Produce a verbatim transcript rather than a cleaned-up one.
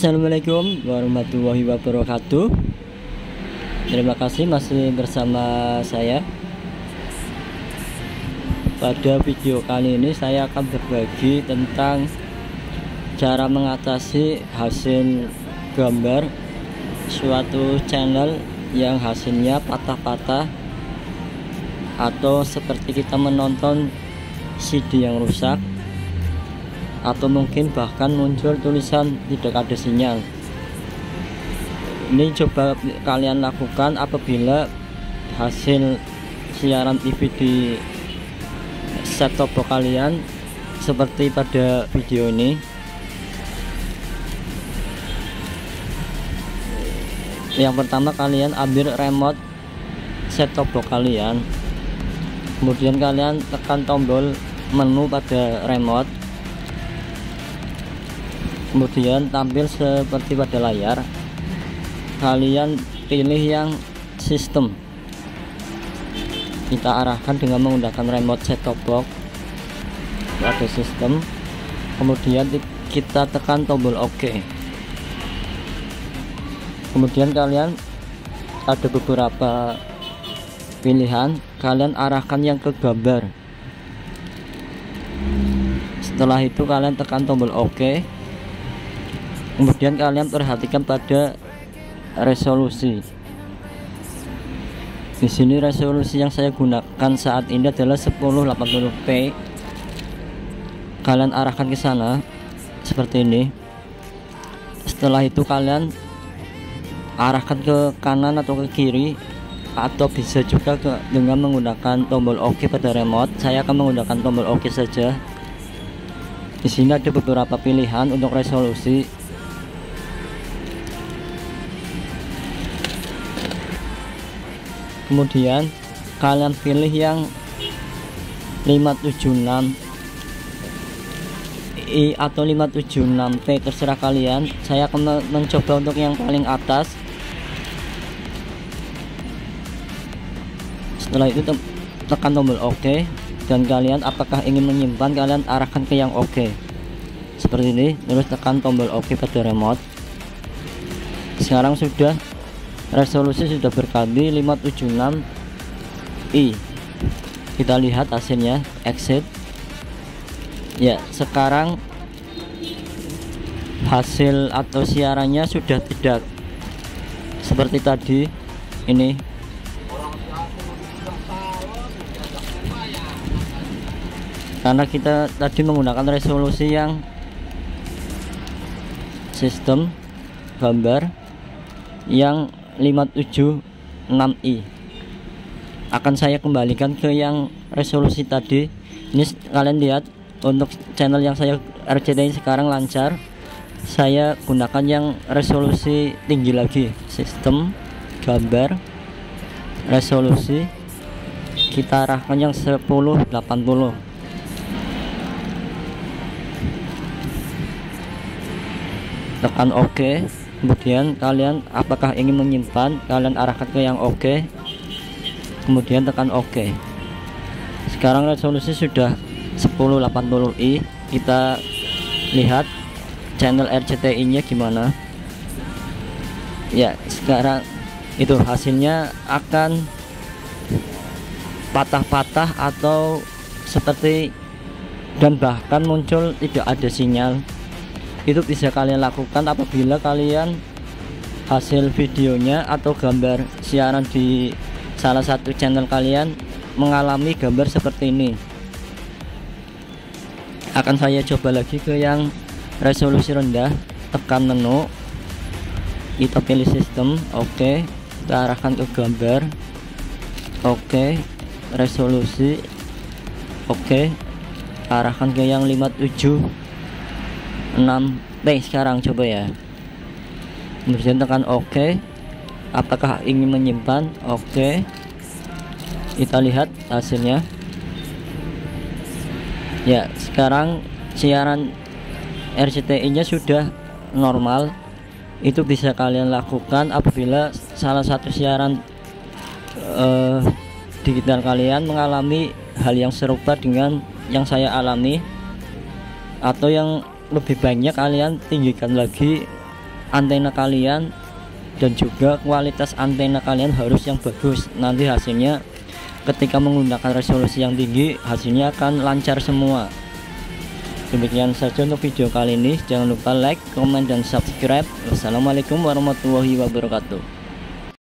Assalamualaikum warahmatullahi wabarakatuh. Terima kasih masih bersama saya. Pada video kali ini saya akan berbagi tentang cara mengatasi hasil gambar suatu channel yang hasilnya patah-patah, atau seperti kita menonton C D yang rusak, atau mungkin bahkan muncul tulisan tidak ada sinyal. Ini coba kalian lakukan apabila hasil siaran T V di set top box kalian seperti pada video ini. Yang pertama, kalian ambil remote set top box kalian, kemudian kalian tekan tombol menu pada remote, kemudian tampil seperti pada layar. Kalian pilih yang sistem, kita arahkan dengan menggunakan remote set top box pada sistem, kemudian kita tekan tombol OK. Kemudian kalian ada beberapa pilihan, kalian arahkan yang ke gambar. Setelah itu kalian tekan tombol OK. Kemudian kalian perhatikan pada resolusi. Di sini resolusi yang saya gunakan saat ini adalah sepuluh delapan puluh p. Kalian arahkan ke sana seperti ini. Setelah itu kalian arahkan ke kanan atau ke kiri, atau bisa juga ke, dengan menggunakan tombol OK pada remote. Saya akan menggunakan tombol OK saja. Di sini ada beberapa pilihan untuk resolusi. Kemudian kalian pilih yang lima tujuh enam i atau lima tujuh enam p, terserah kalian. Saya akan mencoba untuk yang paling atas. Setelah itu tekan tombol OK, dan kalian apakah ingin menyimpan, kalian arahkan ke yang OK seperti ini, terus tekan tombol OK pada remote. Sekarang sudah resolusi sudah berganti lima tujuh enam i. Kita lihat hasilnya, exit. Ya, sekarang hasil atau siarannya sudah tidak seperti tadi ini. Karena kita tadi menggunakan resolusi yang sistem gambar yang lima tujuh enam i. Akan saya kembalikan ke yang resolusi tadi. Ini kalian lihat, untuk channel yang saya R C T I sekarang lancar. Saya gunakan yang resolusi tinggi lagi, sistem gambar resolusi, kita arahkan yang sepuluh delapan puluh. Tekan OK. Kemudian kalian apakah ingin menyimpan, kalian arahkan ke yang OK, kemudian tekan OK. Sekarang resolusi sudah sepuluh delapan puluh i. Kita lihat channel R C T I nya gimana. Ya, sekarang itu hasilnya akan patah-patah atau seperti, dan bahkan muncul tidak ada sinyal. Itu bisa kalian lakukan apabila kalian hasil videonya atau gambar siaran di salah satu channel kalian mengalami gambar seperti ini. Akan saya coba lagi ke yang resolusi rendah, tekan menu, kita pilih sistem, OK, kita arahkan ke gambar, OK, resolusi, OK, arahkan ke yang lima tujuh enam p. sekarang coba ya, kemudian tekan OK. Apakah ingin menyimpan, OK. Kita lihat hasilnya. Ya, sekarang siaran R C T I nya sudah normal. Itu bisa kalian lakukan apabila salah satu siaran uh, digital kalian mengalami hal yang serupa dengan yang saya alami, atau yang lebih banyak kalian tinggikan lagi antena kalian dan juga kualitas antena kalian harus yang bagus. Nanti hasilnya ketika menggunakan resolusi yang tinggi, hasilnya akan lancar semua. Demikian saja untuk video kali ini. Jangan lupa like, comment, dan subscribe. Wassalamualaikum warahmatullahi wabarakatuh.